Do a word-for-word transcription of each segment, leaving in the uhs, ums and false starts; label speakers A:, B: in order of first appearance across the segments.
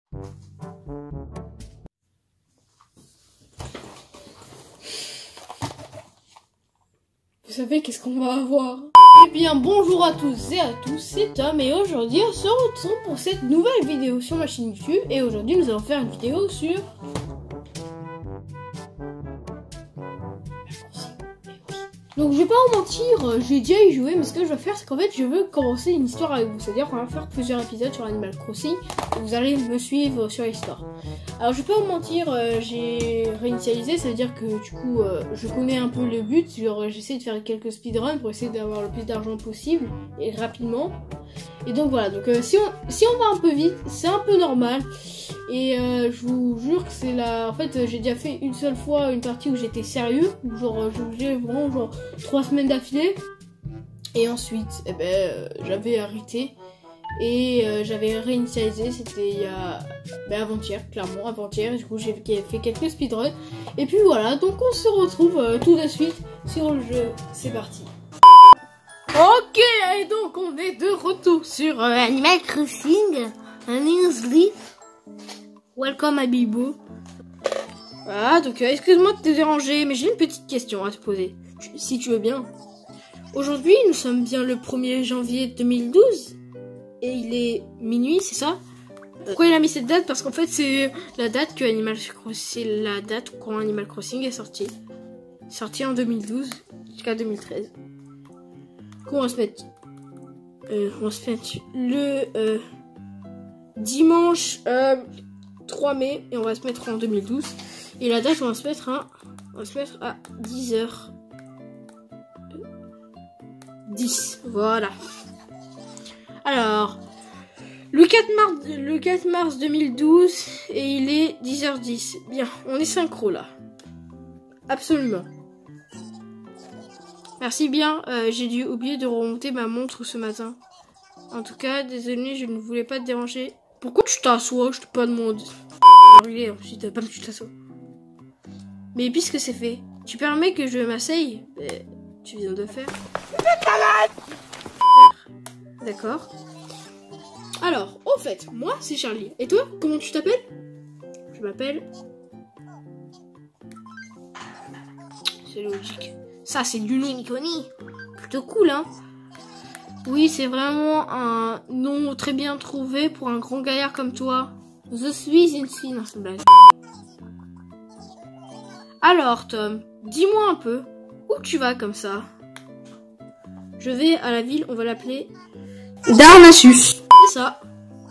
A: Vous savez qu'est-ce qu'on va avoir? Eh bien bonjour à tous et à tous, c'est Tom et aujourd'hui on se retrouve pour cette nouvelle vidéo sur ma chaîne YouTube. Et aujourd'hui nous allons faire une vidéo sur... Donc je vais pas vous mentir, j'ai déjà y joué, mais ce que je vais faire c'est qu'en fait je veux commencer une histoire avec vous. C'est-à-dire qu'on va faire plusieurs épisodes sur Animal Crossing et vous allez me suivre sur l'histoire. Alors je vais pas vous mentir, euh, j'ai réinitialisé, ça veut dire que du coup euh, je connais un peu le but. Genre j'essaie de faire quelques speedruns pour essayer d'avoir le plus d'argent possible et rapidement. Et donc voilà, donc euh, si, on, si on va un peu vite, c'est un peu normal. Et euh, je vous jure que c'est la... En fait, euh, j'ai déjà fait une seule fois une partie où j'étais sérieux. Où genre, euh, j'ai vraiment genre trois semaines d'affilée. Et ensuite, eh ben, euh, j'avais arrêté. Et euh, j'avais réinitialisé. C'était il y a... Ben, avant-hier, clairement, avant-hier. Du coup, j'ai fait quelques speedruns. Et puis voilà, donc on se retrouve euh, tout de suite sur le jeu. C'est parti. Ok, et donc on est de retour sur euh, Animal Crossing. Un Sleep. Welcome à Bibo. Voilà, donc euh, excuse-moi de te déranger, mais j'ai une petite question à te poser, tu, si tu veux bien. Aujourd'hui, nous sommes bien le premier janvier deux mille douze, et il est minuit, c'est ça? Pourquoi il a mis cette date? Parce qu'en fait, c'est la date que Animal Crossing, c'est la date quand Animal Crossing est sorti. Sorti en deux mille douze jusqu'à deux mille treize. Du coup, on va se mettre, euh, on va se mettre le euh, dimanche euh, trois mai et on va se mettre en deux mille douze. Et la date, on va se mettre à, on va se mettre à dix heures dix. Voilà. Alors, le quatre mars, le quatre mars deux mille douze et il est dix heures dix. Bien, on est synchro là. Absolument. Merci bien, euh, j'ai dû oublier de remonter ma montre ce matin. En tout cas, désolé, je ne voulais pas te déranger. Pourquoi tu t'assois? Je te pas demandé. Ensuite, ensuite, pas que tu t'assois. Mais puisque c'est fait, tu permets que je m'asseye? euh, Tu viens de faire. D'accord. Alors, au fait, moi c'est Charlie. Et toi, comment tu t'appelles? Je m'appelle... C'est logique. Ça, c'est du nom iconique. Plutôt cool, hein? Oui, c'est vraiment un nom très bien trouvé pour un grand gaillard comme toi. Je suis une fille. Non, c'est une blague. Alors, Tom, dis-moi un peu, où tu vas comme ça? Je vais à la ville, on va l'appeler Darnassus. C'est ça.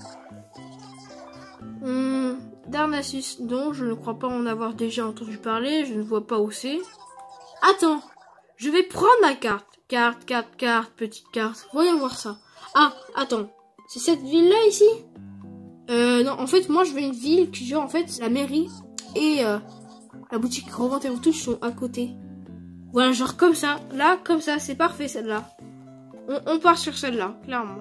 A: Hum, Darnassus, dont je ne crois pas en avoir déjà entendu parler, je ne vois pas où c'est. Attends, je vais prendre ma carte. Carte, carte, carte, petite carte. Voyons voir ça. Ah, attends, c'est cette ville-là ici? Euh, non, en fait, moi je veux une ville qui, genre, en fait, la mairie et euh, la boutique revente et retouche sont à côté. Voilà, genre comme ça. Là, comme ça, c'est parfait celle-là. On, on part sur celle-là, clairement.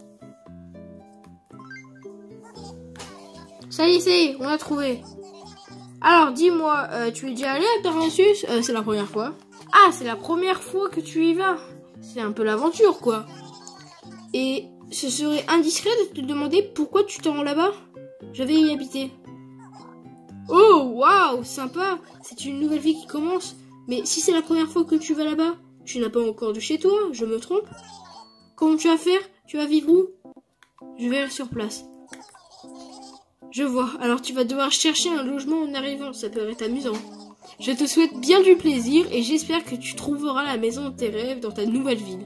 A: Ça y est, c'est, on a trouvé. Alors, dis-moi, euh, tu es déjà allé à Darnassus? euh, C'est la première fois. Ah, c'est la première fois que tu y vas. C'est un peu l'aventure, quoi. Et ce serait indiscret de te demander pourquoi tu te rends là-bas? Je vais y habiter. Oh, waouh, sympa. C'est une nouvelle vie qui commence. Mais si c'est la première fois que tu vas là-bas, tu n'as pas encore de chez toi, je me trompe? Comment tu vas faire? Tu vas vivre où? Je verrai sur place. Je vois. Alors tu vas devoir chercher un logement en arrivant. Ça peut être amusant. Je te souhaite bien du plaisir et j'espère que tu trouveras la maison de tes rêves dans ta nouvelle ville.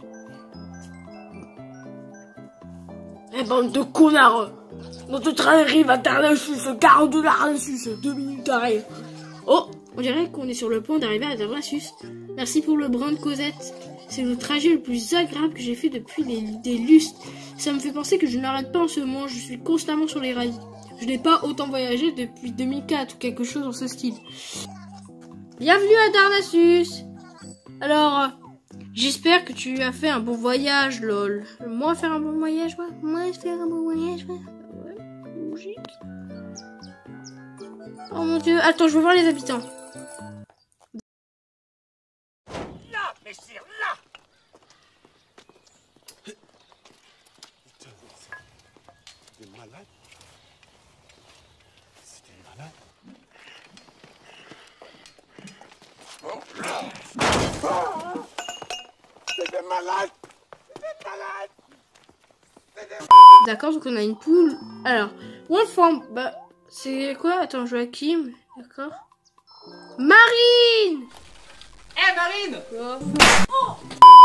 A: Eh bande de connards! Notre train arrive à Darnassus, gare de Darnassus, deux minutes d'arrêt. Oh, on dirait qu'on est sur le point d'arriver à Darnassus. Merci pour le brin de Cosette. C'est le trajet le plus agréable que j'ai fait depuis les, des lustres. Ça me fait penser que je n'arrête pas en ce moment, je suis constamment sur les rails. Je n'ai pas autant voyagé depuis deux mille quatre ou quelque chose dans ce style. Bienvenue à Darnassus. Alors, euh, j'espère que tu as fait un bon voyage, lol. Moi faire un bon voyage, ouais. Moi faire un bon voyage, ouais. Ouais, logique. Oh mon dieu, attends, je veux voir les habitants.
B: Là, messire, là. T'es malade? C'est des malades. C'est des malades.
A: D'accord, donc on a une poule. Alors, Wolfram, bah, c'est quoi? Attends, Joachim, d'accord. Marine.
C: Eh hey, Marine.
A: Oh.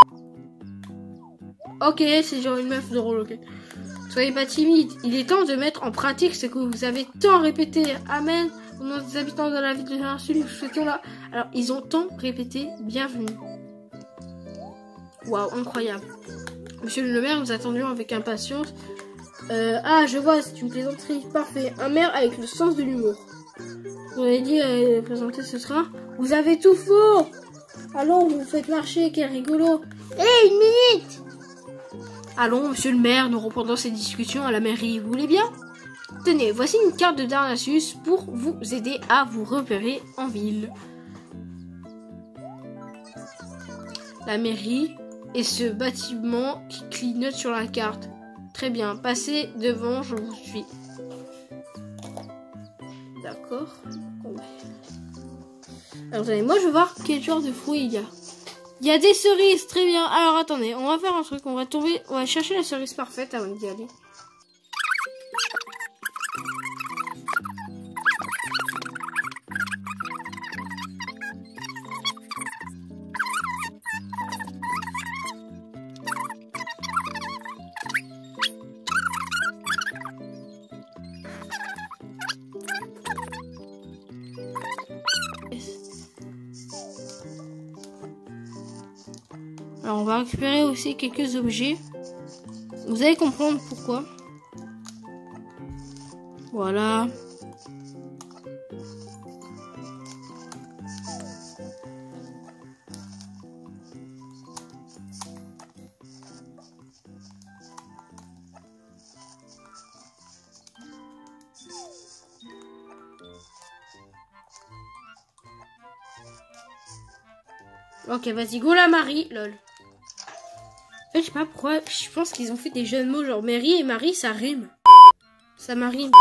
A: Ok, c'est genre une meuf drôle, ok. Soyez pas timide, il est temps de mettre en pratique ce que vous avez tant répété. Amen. Au nom des habitants de la ville de l'insulte, nous souhaitons là. Alors, ils ont tant répété, bienvenue. Waouh, incroyable. Monsieur le maire, nous attendions avec impatience. Euh, ah, je vois, c'est une plaisanterie. Parfait. Un maire avec le sens de l'humour. Vous avez dit euh, présenter ce train. Vous avez tout faux. Allons, vous faites marcher, quel rigolo. Hé, hey, une minute. Allons, monsieur le maire, nous reprendrons ces discussions à la mairie. Vous voulez bien? Tenez, voici une carte de Darnassus pour vous aider à vous repérer en ville. La mairie et ce bâtiment qui clignote sur la carte. Très bien, passez devant, je vous suis. D'accord. Alors attendez, moi je veux voir quel genre de fruits il y a. Il y a des cerises, très bien. Alors attendez, on va faire un truc, on va tomber, on va chercher la cerise parfaite avant d'y aller. Alors on va récupérer aussi quelques objets. Vous allez comprendre pourquoi. Voilà. Ok, vas-y, go la Marie, lol. En fait, je sais pas pourquoi, je pense qu'ils ont fait des jeux de mots, genre Mary et Marie, ça rime. Ça m'arrive.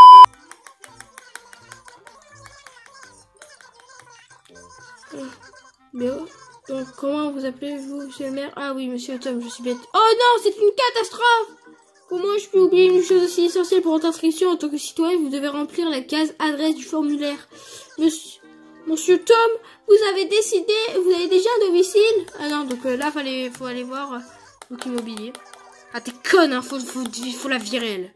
A: Mais oh, donc, comment vous appelez-vous, monsieur le maire? Ah oui, monsieur Tom, je suis bête. Oh non, c'est une catastrophe! Comment je peux oublier une chose aussi essentielle pour votre inscription en tant que citoyen? Vous devez remplir la case adresse du formulaire. Monsieur... Monsieur Tom, vous avez décidé, vous avez déjà un domicile? Ah non, donc euh, là, fallait, faut aller voir euh, donc immobilier. Ah, t'es conne, hein, faut, faut, faut la virer, elle.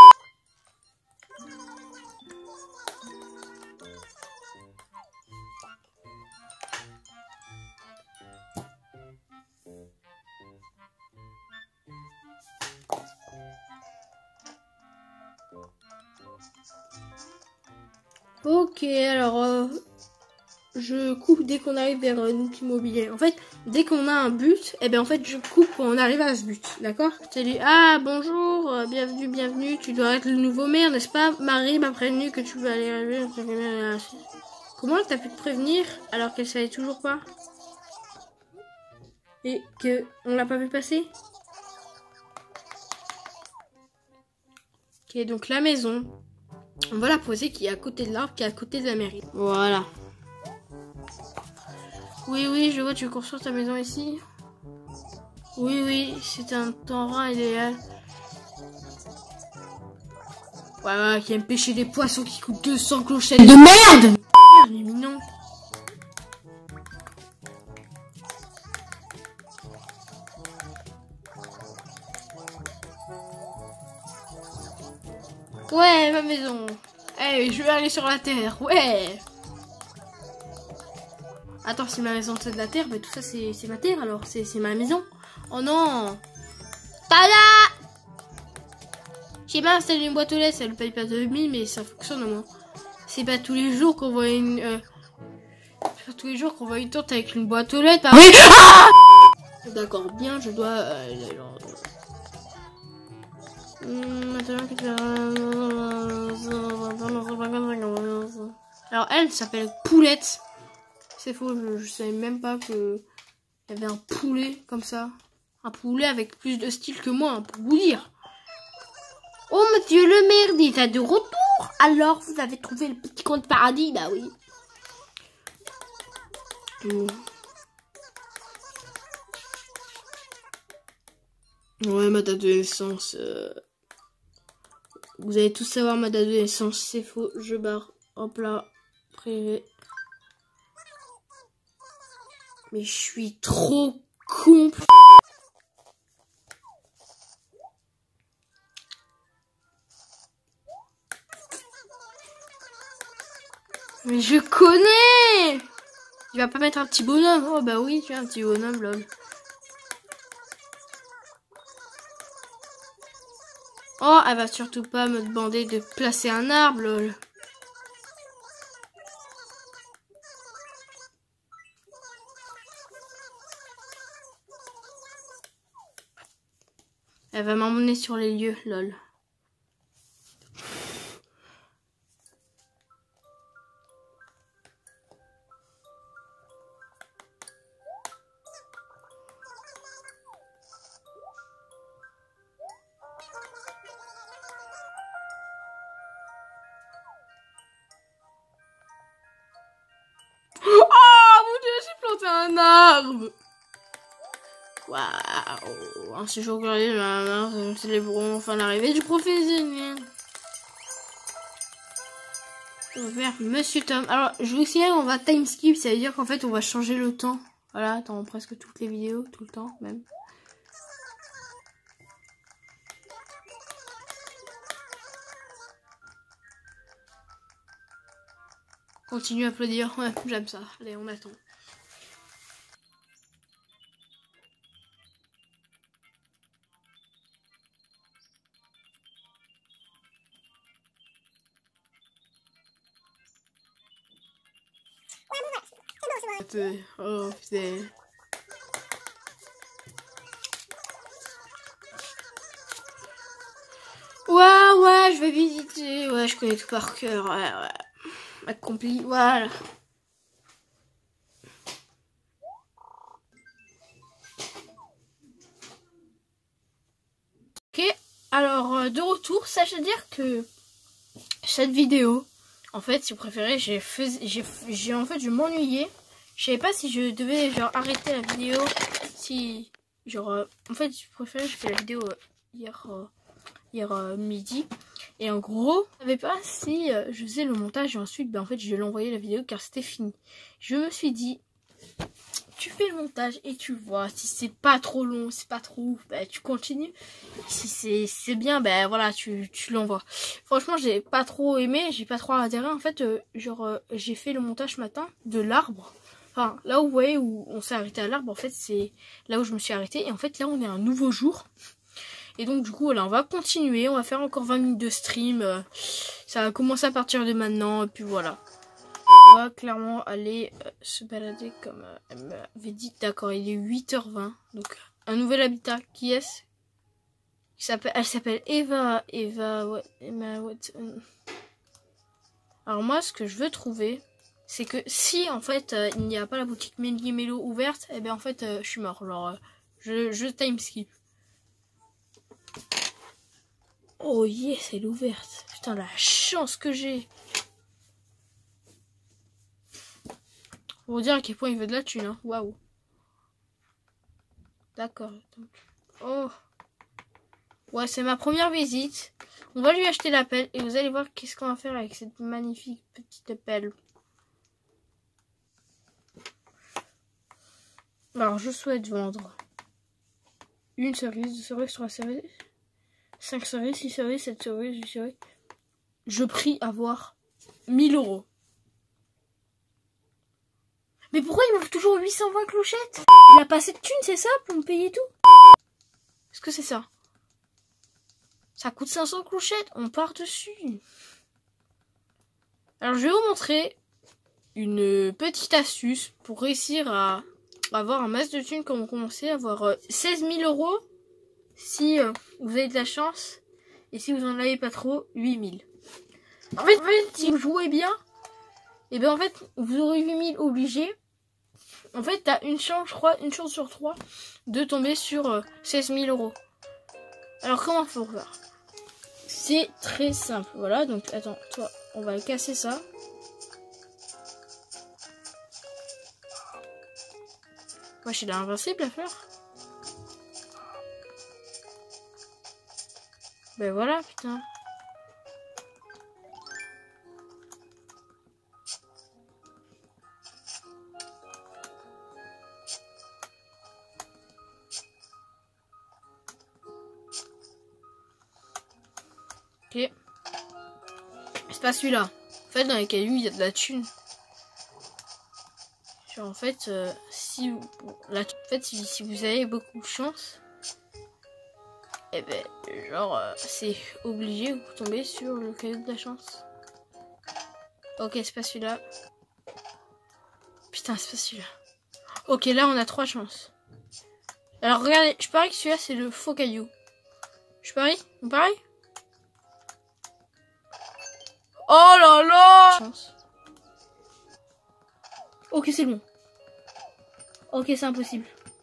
A: Ok, alors... Euh... Je coupe dès qu'on arrive vers un immobilier. En fait, dès qu'on a un but, eh bien en fait, je coupe quand on arrive à ce but. D'accord? Salut. Ah, bonjour. Euh, bienvenue, bienvenue. Tu dois être le nouveau maire, n'est-ce pas? Marie m'a prévenu que tu vas aller arriver. Comment t'as pu te prévenir alors qu'elle savait toujours pas? Et que on l'a pas vu passer? Ok, donc la maison. On va la poser qui est à côté de l'arbre, qui est à côté de la mairie. Voilà. Oui, oui, je vois, tu veux construire ta maison ici? Oui, oui, c'est un terrain idéal. Voilà, qui aime pêcher des poissons qui coûtent deux cents clochettes de merde! Mais mignon. Ouais, ma maison. Hey, je vais aller sur la terre, ouais! Attends, si ma maison c'est de la terre, mais tout ça c'est ma terre alors, c'est ma maison. Oh non! Tada! J'ai pas installé une boîte aux lettres, ça ne paye pas de mille, mais ça fonctionne au moins. C'est pas tous les jours qu'on voit une... Euh, pas tous les jours qu'on voit une tente avec une boîte aux lettres. Par... Oui! Ah! D'accord, bien, je dois... Euh, alors... alors elle s'appelle Poulette. C'est faux, je, je savais même pas que il y avait un poulet comme ça. Un poulet avec plus de style que moi, hein, pour vous dire. Oh, monsieur le maire, déjà de retour? Alors, vous avez trouvé le petit coin de paradis? Bah oui. Mmh. Ouais, ma date de naissance. Euh... Vous allez tous savoir ma date de naissance. C'est faux. Je barre. Hop là. Privé. Mais je suis trop con. Mais je connais. Tu vas pas mettre un petit bonhomme. Oh bah oui, tu as un petit bonhomme, lol. Oh, elle va surtout pas me demander de placer un arbre, lol. Elle va m'emmener sur les lieux, lol. Oh mon dieu, j'ai planté un arbre. Waouh. Un séjour guerrier de la mer, célébrons enfin l'arrivée du professionnel. Ouvert, Monsieur Tom. Alors, je vous signale, on va time skip, ça veut dire qu'en fait, on va changer le temps. Voilà, dans presque toutes les vidéos, tout le temps même. Continue à applaudir, ouais, j'aime ça. Allez, on attend. Oh putain. Ouais, ouais, je vais visiter. Ouais, je connais tout par cœur. Ouais, ouais. Accompli, voilà. Ok, alors euh, de retour, sachez dire que cette vidéo, en fait, si vous préférez, j'ai j'ai en fait je m'ennuyais. Je savais pas si je devais genre arrêter la vidéo, si genre euh, en fait, si vous préférez, j'ai fait la vidéo euh, hier euh, hier euh, midi. Et en gros, je savais pas si euh, je faisais le montage et ensuite, ben, en fait, je vais l'envoyer la vidéo car c'était fini. Je me suis dit, tu fais le montage et tu vois, si c'est pas trop long, c'est pas trop ouf, ben, tu continues. Si c'est bien, ben voilà, tu, tu l'envoies. Franchement, j'ai pas trop aimé, j'ai pas trop adhéré. En fait, euh, genre, euh, j'ai fait le montage ce matin de l'arbre. Enfin, là où vous voyez où on s'est arrêté à l'arbre, en fait, c'est là où je me suis arrêtée. Et en fait, là, on est un nouveau jour. Et donc du coup là on va continuer, on va faire encore vingt minutes de stream, euh, ça va commencer à partir de maintenant et puis voilà. On va clairement aller euh, se balader comme euh, elle m'avait dit. D'accord, il est huit heures vingt, donc un nouvel habitat, qui est-ce? Elle s'appelle Eva, Eva, what, Emma, what, um... Alors moi ce que je veux trouver, c'est que si en fait euh, il n'y a pas la boutique Melly Mello ouverte, et eh bien en fait euh, je suis mort, genre euh, je, je time skip. Oh yes, elle est ouverte. Putain, la chance que j'ai. Pour vous dire à quel point il veut de la thune, hein. Waouh. D'accord. Oh. Ouais, c'est ma première visite. On va lui acheter la pelle et vous allez voir qu'est-ce qu'on va faire avec cette magnifique petite pelle. Alors, je souhaite vendre une cerise, deux cerises, trois cerises, cinq cerises, six cerises, sept cerises, huit cerises. Je prie avoir mille euros. Mais pourquoi il m'offre toujours huit cent vingt clochettes? Il a pas assez de thunes, c'est ça, pour me payer tout? Est-ce que c'est ça? Ça coûte cinq cents clochettes, on part dessus. Alors je vais vous montrer une petite astuce pour réussir à avoir un masse de thunes quand vous commencez à avoir euh, seize mille euros si euh, vous avez de la chance. Et si vous en avez pas trop, huit mille. En fait, en fait si vous jouez bien, et bien en fait vous aurez huit mille obligés. En fait t'as une chance, je crois, une chance sur trois de tomber sur euh, seize mille euros. Alors comment faut faire? C'est très simple, voilà. Donc attends, toi on va casser ça. Moi j'ai l'invincible à faire. Ben voilà, putain. Ok. C'est pas celui-là. En fait, dans les cailloux, il y a de la thune. Genre, en fait, euh, si, vous, la, en fait si, si vous avez beaucoup de chance, et eh ben, genre, euh, c'est obligé que vous tombez sur le caillou de la chance. Ok, c'est pas celui-là. Putain, c'est pas celui-là. Ok, là, on a trois chances. Alors, regardez, je parie que celui-là, c'est le faux caillou. Je parie? On parie? Oh là là! Chance. Ok, c'est bon. Ok, c'est impossible.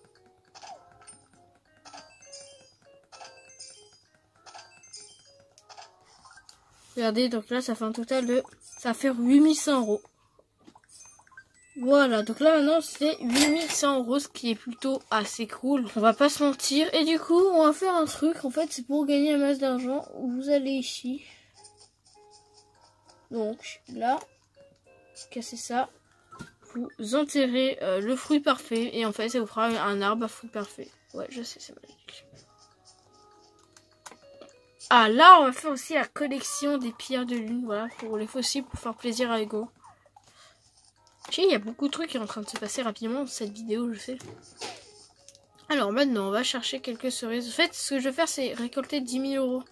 A: Regardez, donc là, ça fait un total de... Ça fait huit mille cent euros. Voilà, donc là, maintenant, c'est huit mille cent euros, ce qui est plutôt assez cool. On va pas se mentir. Et du coup, on va faire un truc. En fait, c'est pour gagner un masse d'argent. Vous allez ici. Donc, là, cassez ça. Vous enterrez euh, le fruit parfait. Et en fait, ça vous fera un arbre à fruit parfait. Ouais, je sais, c'est magique. Ah, là, on va faire aussi la collection des pierres de lune. Voilà, pour les fossiles, pour faire plaisir à Ego. Je sais, il y a beaucoup de trucs qui sont en train de se passer rapidement dans cette vidéo, je sais. Alors, maintenant, on va chercher quelques cerises. En fait, ce que je vais faire, c'est récolter dix mille euros.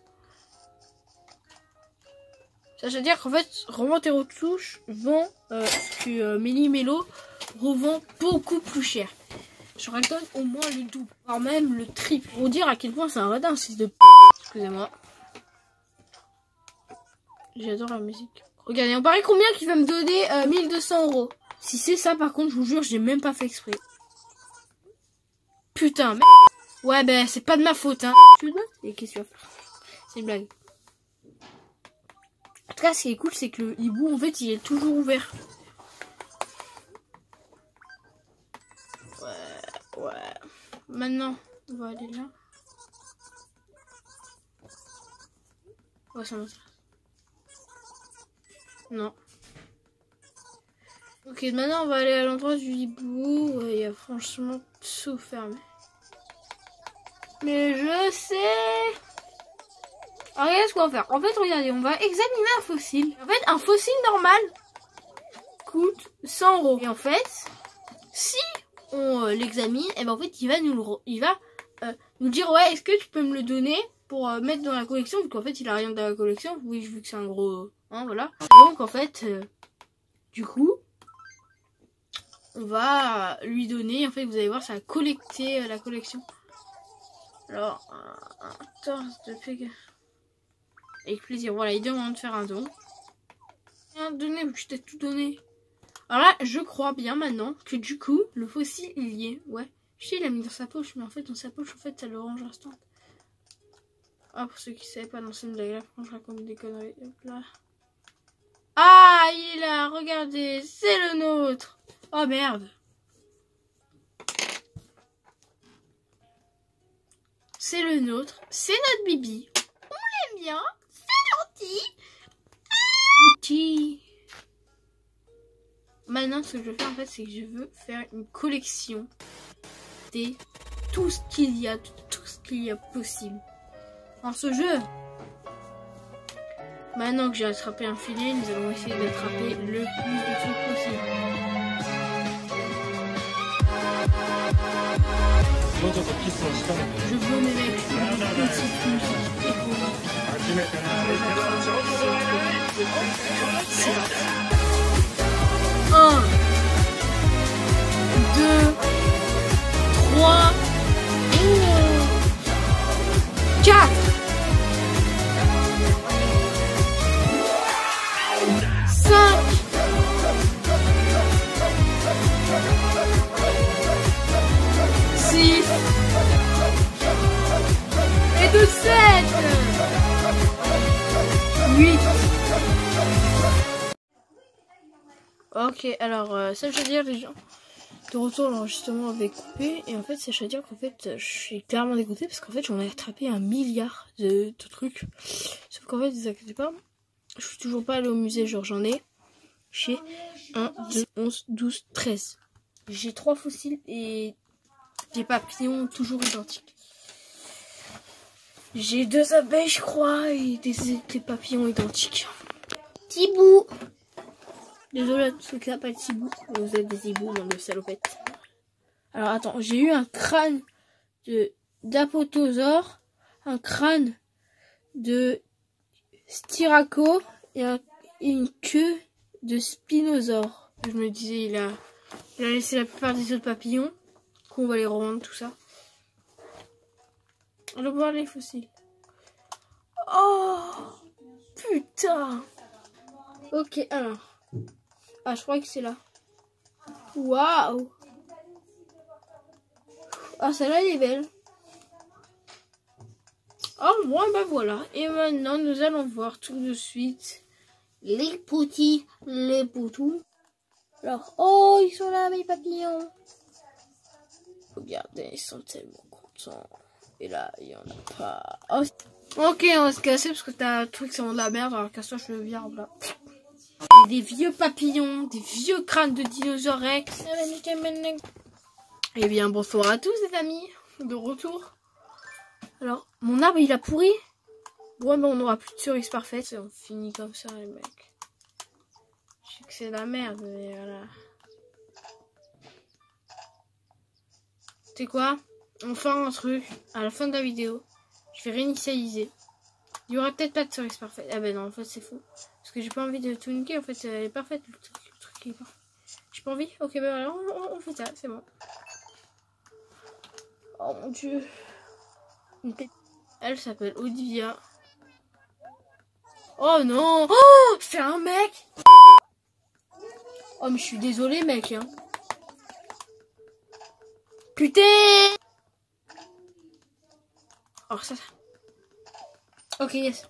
A: Ça veut dire qu'en fait, Roman Terrotouche vend euh, ce que euh, Méli Mélo revend beaucoup plus cher. Je récolte au moins le double, voire même le triple. Pour vous dire à quel point c'est un radin, c'est de p. Excusez-moi. J'adore la musique. Regardez, on parie combien qu'il va me donner euh, mille deux cents euros. Si c'est ça, par contre, je vous jure, j'ai même pas fait exprès. Putain, mais... Ouais, ben, c'est pas de ma faute, hein. Et qu'est-ce que tu vas faire? C'est une blague. En tout cas, ce qui est cool, c'est que le hibou, en fait, il est toujours ouvert. Ouais, ouais. Maintenant, on va aller là. Ouais, ça m'intéresse. Non. Ok, maintenant, on va aller à l'endroit du hibou. Ouais, il y a franchement tout fermé. Mais je sais... Alors, regardez ce qu'on va faire. En fait, regardez, on va examiner un fossile. En fait, un fossile normal coûte cent euros. Et en fait, si on euh, l'examine, et ben en fait, il va nous, le, il va euh, nous dire, ouais, est-ce que tu peux me le donner pour euh, mettre dans la collection, vu qu'en fait, il a rien dans la collection. Oui, vu que c'est un gros, hein, voilà. Donc, en fait, euh, du coup, on va lui donner. En fait, vous allez voir, ça va collecter euh, la collection. Alors, un, un torse de peg. Avec plaisir. Voilà, il demande de faire un don. Un donné, je t'ai tout donné. Alors là, je crois bien maintenant que du coup, le fossile, il y est. Ouais. Je sais, il l'a mis dans sa poche, mais en fait, dans sa poche, en fait, ça le range instant. Ah, pour ceux qui ne savaient pas, dans cette blague là, je raconte des conneries. Hop là. Ah, il est là, regardez, c'est le nôtre. Oh merde. C'est le nôtre, c'est notre Bibi. On l'aime bien. Petit. Maintenant, ce que je veux faire en fait, c'est que je veux faire une collection de tout ce qu'il y a, de tout ce qu'il y a possible dans ce jeu. Maintenant que j'ai attrapé un filet, nous allons essayer d'attraper le plus de trucs possible. Je veux mes mecs une petite musique économique. un, deux, trois, quatre, cinq, six, et de sept, huit. Ok, alors, euh, ça je veux dire, les gens, de retour, l'enregistrement avait coupé. Et en fait, c'est à dire qu'en fait, je suis clairement dégoûtée parce qu'en fait, j'en ai attrapé un milliard de, de trucs. Sauf qu'en fait, ne vous inquiétez pas, je suis toujours pas allée au musée. Genre, j'en ai chez un, deux, onze, douze, treize. J'ai trois fossiles et des papillons toujours identiques. J'ai deux abeilles, je crois, et des, des papillons identiques. Tibou! Désolé à tous ceux qui s'appellent Tibou. Vous êtes des hiboux, non de salopettes. Alors attends, j'ai eu un crâne de d'apatosaure, un crâne de styraco et, un, et une queue de spinosaure. Je me disais, il a, il a laissé la plupart des autres papillons. Qu'on va les revendre, tout ça. On va voir les fossiles. Oh putain. Ok, alors. Ah, je crois que c'est là. Waouh. Ah, celle-là, elle est belle. Oh, moi, bah voilà. Et maintenant, nous allons voir tout de suite les petits, les poutous. Alors, oh, ils sont là, mes papillons. Regardez, ils sont tellement contents. Et là, il y en a pas. Oh, ok, on va se casser parce que t'as un truc, c'est de la merde. Alors, casse-toi, je le vire là. Des vieux papillons, des vieux crânes de dinosaures rex. Eh bien, bonsoir à tous les amis, de retour. Alors, mon arbre il a pourri. Bon, ben on n'aura plus de cerise parfaite. On finit comme ça, les mecs. Je sais que c'est de la merde, mais voilà. C'est quoi? Enfin un truc, à la fin de la vidéo, je vais réinitialiser. Il y aura peut-être pas de cerise parfaite. Ah ben non, en fait c'est faux. Parce que j'ai pas envie de tout niquer, en fait elle est parfaite, le truc, le truc est parfait. J'ai pas envie? Ok, ben alors on, on fait ça, c'est bon. Oh mon dieu. Elle s'appelle Olivia. Oh non. Oh, c'est un mec. Oh mais je suis désolée mec hein. Putain. Alors ça, ça. Ok, yes.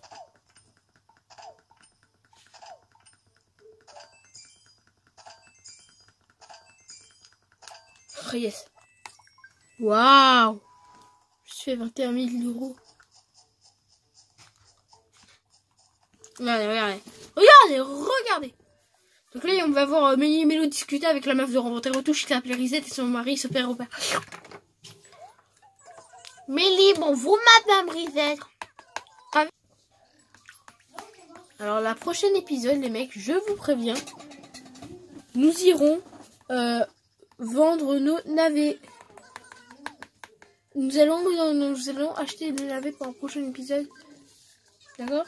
A: Oh, yes. Waouh. Je fais vingt et un mille euros. Regardez, regardez. Regardez, regardez. Donc là, on va voir euh, Mélie et Mélo discuter avec la meuf de Rencontre Retouche qui s'appelle Risette et son mari se perd au père. Mélie, bonjour madame Risette. Alors la prochaine épisode, les mecs, je vous préviens, nous irons euh, vendre nos navets. Nous allons, nous, nous allons acheter des navets pour un prochain épisode. D'accord?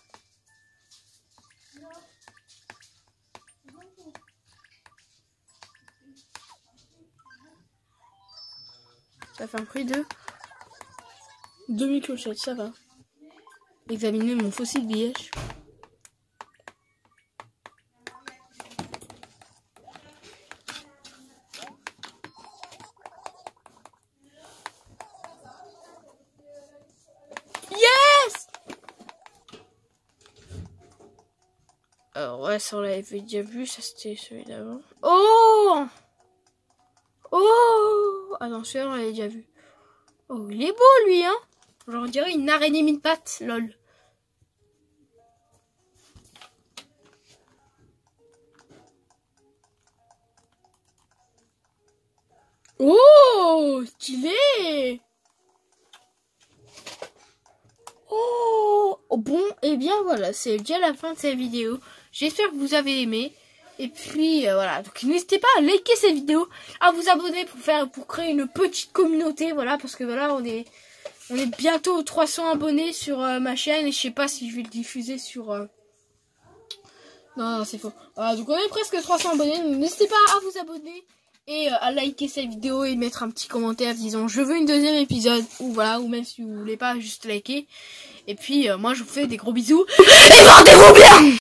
A: Ça fait un prix de deux mille clochettes, ça va. Examiner mon fossile bièche. Yes! Alors ouais, ça on l'avait déjà vu, ça c'était celui d'avant. Oh! Oh! Attends, celui-là on l'avait déjà vu. Oh, il est beau lui, hein? Genre on dirait une araignée mille pattes, lol. Oh, stylé! Oh, bon, et eh bien voilà, c'est déjà la fin de cette vidéo. J'espère que vous avez aimé. Et puis euh, voilà, donc n'hésitez pas à liker cette vidéo, à vous abonner pour faire pour créer une petite communauté, voilà, parce que voilà, on est on est bientôt aux trois cents abonnés sur euh, ma chaîne et je sais pas si je vais le diffuser sur euh... non, non c'est faux. Voilà, donc on est presque trois cents abonnés, donc n'hésitez pas à vous abonner et euh, à liker cette vidéo et mettre un petit commentaire disant je veux une deuxième épisode ou voilà, ou même si vous voulez pas juste liker. Et puis euh, moi je vous fais des gros bisous et portez-vous bien.